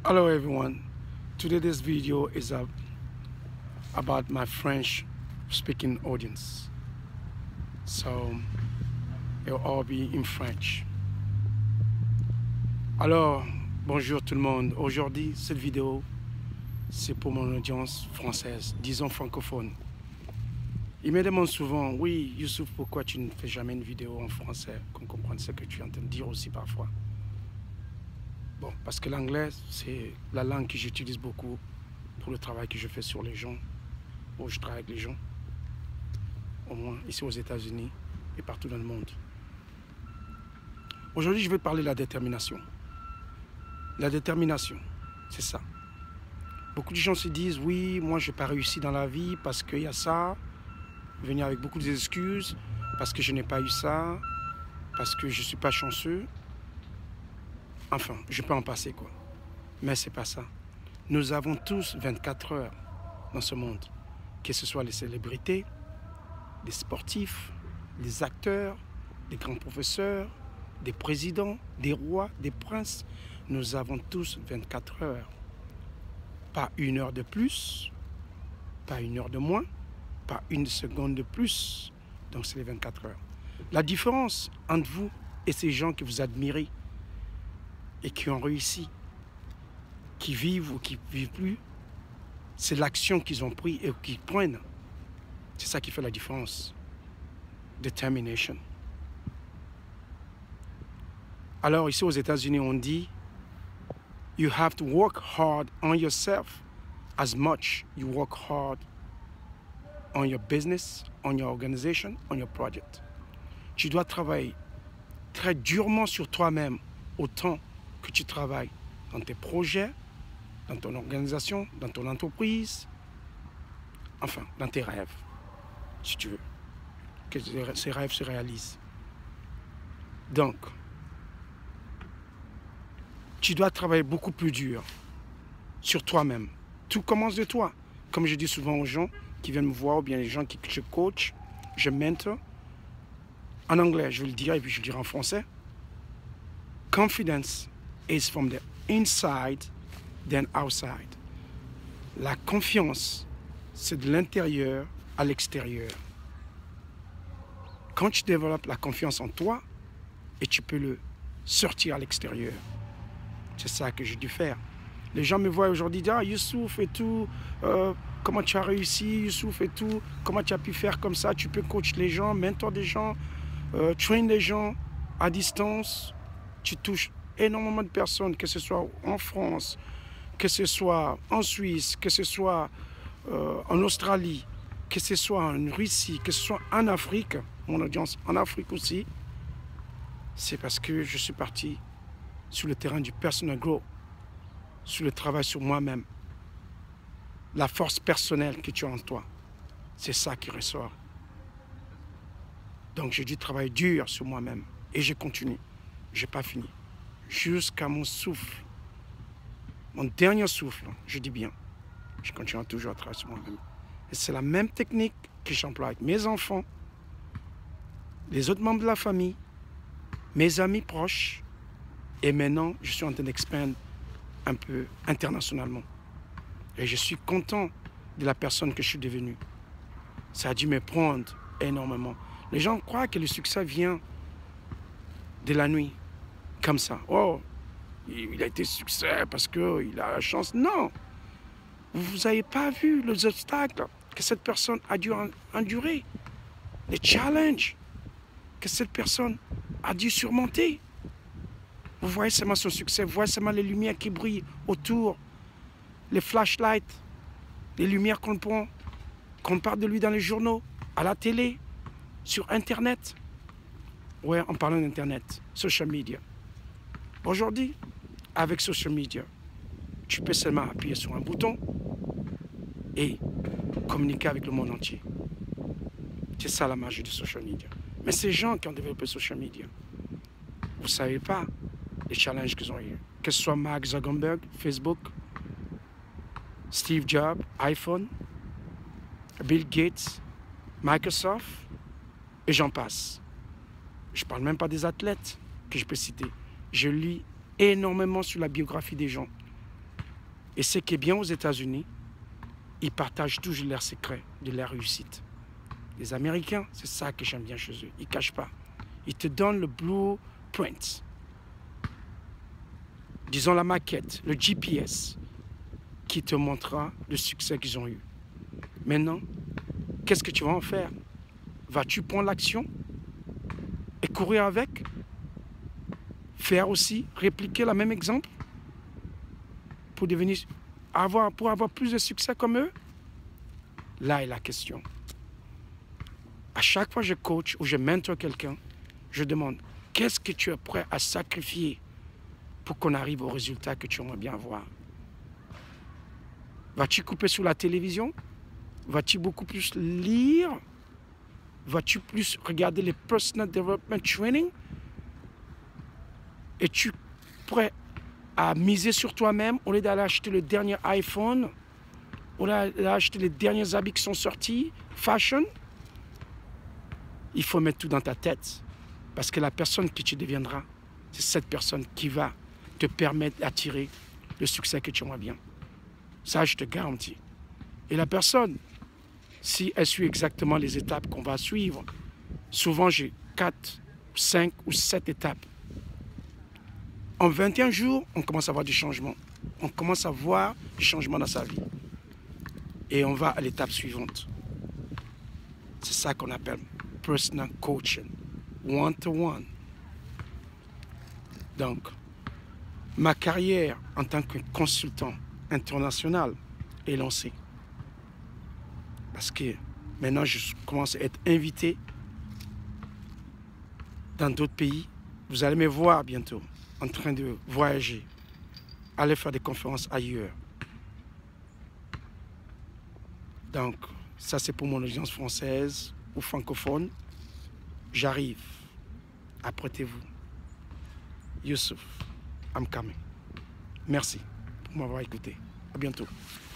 Hello everyone. Today this video is about my French speaking audience. So it'll all be in French. Alors, bonjour tout le monde. Aujourd'hui, cette vidéo, c'est pour mon audience française, disons francophone. Ils me demandent souvent, oui, Youssouf, pourquoi tu ne fais jamais une vidéo en français, qu'on comprenne ce que tu es en train de dire aussi parfois. Bon, parce que l'anglais, c'est la langue que j'utilise beaucoup pour le travail que je fais sur les gens, où je travaille avec les gens, au moins ici aux États-Unis et partout dans le monde. Aujourd'hui, je vais parler de la détermination. La détermination, c'est ça. Beaucoup de gens se disent, oui, moi, je n'ai pas réussi dans la vie parce qu'il y a ça, venir avec beaucoup d'excuses, parce que je n'ai pas eu ça, parce que je ne suis pas chanceux. Enfin, je peux en passer, quoi. Mais ce n'est pas ça. Nous avons tous 24 heures dans ce monde. Que ce soit les célébrités, les sportifs, les acteurs, les grands professeurs, des présidents, des rois, des princes. Nous avons tous 24 heures. Pas une heure de plus, pas une heure de moins, pas une seconde de plus. Donc c'est les 24 heures. La différence entre vous et ces gens que vous admirez, et qui ont réussi, qui vivent ou qui ne vivent plus, c'est l'action qu'ils ont prise et qu'ils prennent. C'est ça qui fait la différence. Determination. Alors ici aux États-Unis, on dit you have to work hard on yourself as much you work hard on your business, on your organization, on your project. Tu dois travailler très durement sur toi-même autant que tu travailles dans tes projets, dans ton organisation, dans ton entreprise, enfin, dans tes rêves, si tu veux, que ces rêves se réalisent. Donc, tu dois travailler beaucoup plus dur sur toi-même. Tout commence de toi. Comme je dis souvent aux gens qui viennent me voir, ou bien les gens que je coach, je mentor. En anglais, je vais le dire, et puis je le dirai en français. Confidence is from the inside than outside. La confiance, c'est de l'intérieur à l'extérieur. Quand tu développes la confiance en toi, et tu peux le sortir à l'extérieur. C'est ça que j'ai dû faire. Les gens me voient aujourd'hui dire, ah, Youssouf et tout, comment tu as réussi, Youssouf et tout, comment tu as pu faire comme ça, tu peux coacher les gens, mentor des gens, train les gens à distance, tu touches énormément de personnes, que ce soit en France, que ce soit en Suisse, que ce soit en Australie, que ce soit en Russie, que ce soit en Afrique, mon audience en Afrique aussi, c'est parce que je suis parti sur le terrain du personal growth, sur le travail sur moi-même, la force personnelle que tu as en toi, c'est ça qui ressort. Donc j'ai dû travailler dur sur moi-même et je continue, je n'ai pas fini. Jusqu'à mon souffle, mon dernier souffle, je dis bien, je continue toujours à travailler sur moi-même. Et c'est la même technique que j'emploie avec mes enfants, les autres membres de la famille, mes amis proches, et maintenant, je suis en train d'expandre un peu internationalement. Et je suis content de la personne que je suis devenue. Ça a dû me prendre énormément. Les gens croient que le succès vient de la nuit. Comme ça, oh, il a été succès parce qu'il a la chance. Non, vous n'avez pas vu les obstacles que cette personne a dû endurer, les challenges que cette personne a dû surmonter. Vous voyez seulement son succès, vous voyez seulement les lumières qui brillent autour, les flashlights, les lumières qu'on prend, qu'on parle de lui dans les journaux, à la télé, sur Internet. Ouais, en parlant d'Internet, social media. Aujourd'hui, avec social media, tu peux seulement appuyer sur un bouton et communiquer avec le monde entier. C'est ça la magie de social media. Mais ces gens qui ont développé social media, vous ne savez pas les challenges qu'ils ont eu. Que ce soit Mark Zuckerberg, Facebook, Steve Jobs, iPhone, Bill Gates, Microsoft, et j'en passe. Je ne parle même pas des athlètes que je peux citer. Je lis énormément sur la biographie des gens. Et ce qui est bien aux États-Unis, ils partagent toujours leurs secrets de leur réussite. Les Américains, c'est ça que j'aime bien chez eux. Ils ne cachent pas. Ils te donnent le blueprint. Disons la maquette, le GPS, qui te montrera le succès qu'ils ont eu. Maintenant, qu'est-ce que tu vas en faire? Vas-tu prendre l'action et courir avec? Faire aussi, répliquer le même exemple pour avoir plus de succès comme eux? Là est la question. À chaque fois que je coach ou je mentor quelqu'un, je demande, qu'est-ce que tu es prêt à sacrifier pour qu'on arrive au résultat que tu aimerais bien avoir? Vas-tu couper sur la télévision? Vas-tu beaucoup plus lire? Vas-tu plus regarder les Personal Development Training? Es-tu prêt à miser sur toi-même au lieu d'aller acheter le dernier iPhone? Au lieu d'aller acheter les derniers habits qui sont sortis? Fashion? Il faut mettre tout dans ta tête. Parce que la personne que tu deviendras, c'est cette personne qui va te permettre d'attirer le succès que tu aimerais bien. Ça, je te garantis. Et la personne, si elle suit exactement les étapes qu'on va suivre, souvent j'ai 4, 5 ou 7 étapes. En 21 jours, on commence à voir du changement. On commence à voir du changement dans sa vie. Et on va à l'étape suivante. C'est ça qu'on appelle personal coaching, one-to-one. Donc, ma carrière en tant que consultant international est lancée. Parce que maintenant, je commence à être invité dans d'autres pays. Vous allez me voir bientôt en train de voyager, aller faire des conférences ailleurs. Donc, ça c'est pour mon audience française ou francophone. J'arrive. Apprêtez-vous. Youssouf, I'm coming. Merci pour m'avoir écouté. À bientôt.